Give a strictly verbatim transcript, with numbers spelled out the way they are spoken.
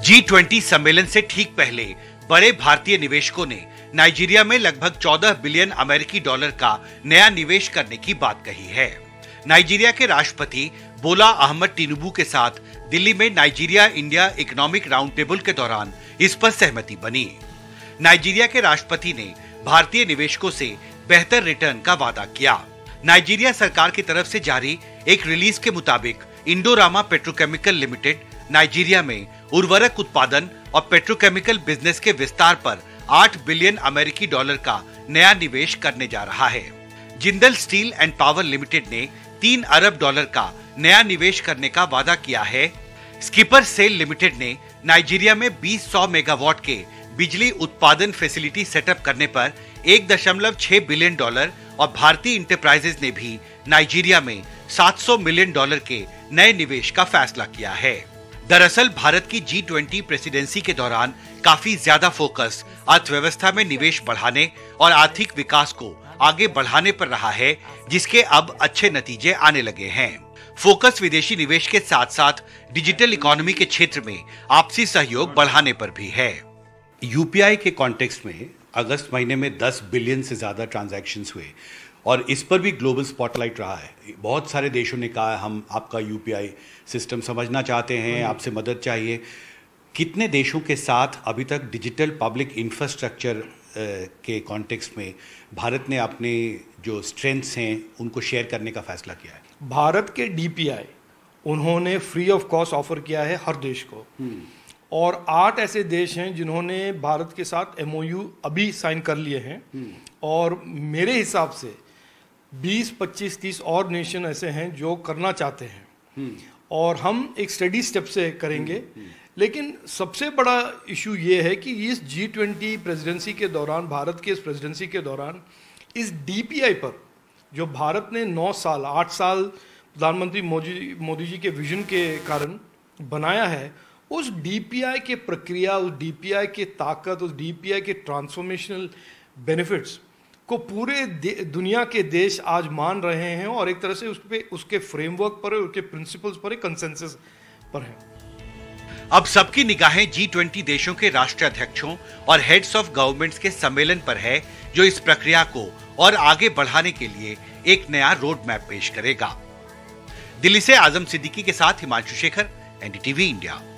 G twenty सम्मेलन से ठीक पहले बड़े भारतीय निवेशकों ने नाइजीरिया में लगभग चौदह बिलियन अमेरिकी डॉलर का नया निवेश करने की बात कही है। नाइजीरिया के राष्ट्रपति बोला अहमद टिनुबू के साथ दिल्ली में Nigeria India economic round table के दौरान इस पर सहमति बनी। नाइजीरिया के राष्ट्रपति ने भारतीय निवेशकों से बेहतर रिटर्न का वादा किया। नाइजीरिया सरकार की तरफ से जारी एक रिलीज के मुताबिक इंडोरामा पेट्रोकेमिकल लिमिटेड नाइजीरिया में उर्वरक उत्पादन और पेट्रोकेमिकल बिजनेस के विस्तार पर आठ बिलियन अमेरिकी डॉलर का नया निवेश करने जा रहा है। Jindal steel and power limited ने तीन अरब डॉलर का नया निवेश करने का वादा किया है। स्किपर सेल लिमिटेड ने नाइजीरिया में बीस सौ मेगावाट के बिजली उत्पादन फैसिलिटी सेटअप करने पर एक दशमलव छह बिलियन डॉलर और भारतीय इंटरप्राइजेज ने भी नाइजीरिया में सात सौ मिलियन डॉलर के नए निवेश का फैसला किया है। दरअसल भारत की जी ट्वेंटी प्रेसिडेंसी के दौरान काफी ज्यादा फोकस अर्थव्यवस्था में निवेश बढ़ाने और आर्थिक विकास को आगे बढ़ाने पर रहा है, जिसके अब अच्छे नतीजे आने लगे हैं। फोकस विदेशी निवेश के साथ साथ डिजिटल इकोनॉमी के क्षेत्र में आपसी सहयोग बढ़ाने पर भी है। यूपीआई के कॉन्टेक्स्ट में अगस्त महीने में दस बिलियन से ज्यादा ट्रांजैक्शंस हुए और इस पर भी ग्लोबल स्पॉटलाइट रहा है। बहुत सारे देशों ने कहा हम आपका यूपीआई सिस्टम समझना चाहते हैं, आपसे मदद चाहिए। कितने देशों के साथ अभी तक डिजिटल पब्लिक इंफ्रास्ट्रक्चर के कॉन्टेक्स्ट में भारत ने अपने जो स्ट्रेंथ्स हैं उनको शेयर करने का फैसला किया है? भारत के डीपीआई उन्होंने फ्री ऑफ कॉस्ट ऑफर किया है हर देश को, और आठ ऐसे देश हैं जिन्होंने भारत के साथ एमओयू अभी साइन कर लिए हैं, और मेरे हिसाब से बीस, पच्चीस, तीस और नेशन ऐसे हैं जो करना चाहते हैं, और हम एक स्टडी स्टेप से करेंगे। लेकिन सबसे बड़ा इशू ये है कि इस जी ट्वेंटी प्रेसिडेंसी के दौरान, भारत के इस प्रेसिडेंसी के दौरान, इस डीपीआई पर जो भारत ने नौ साल आठ साल प्रधानमंत्री मोदी मोदी जी के विजन के कारण बनाया है, उस डीपीआई के प्रक्रिया, उस डीपीआई की ताकत, उस डीपीआई के ट्रांसफॉर्मेशनल बेनिफिट्स को पूरे दुनिया के देश आज मान रहे हैं, और एक तरह से उस पे उसके फ्रेमवर्क पर, उसके प्रिंसिपल्स पर, एक कंसेंसस पर है। अब सबकी निगाहें जी ट्वेंटी देशों के राष्ट्राध्यक्षों और हेड्स ऑफ गवर्नमेंट्स के सम्मेलन पर है, जो इस प्रक्रिया को और आगे बढ़ाने के लिए एक नया रोड मैप पेश करेगा। दिल्ली से आजम सिद्दीकी के साथ हिमांशु शेखर, एनडीटीवी इंडिया।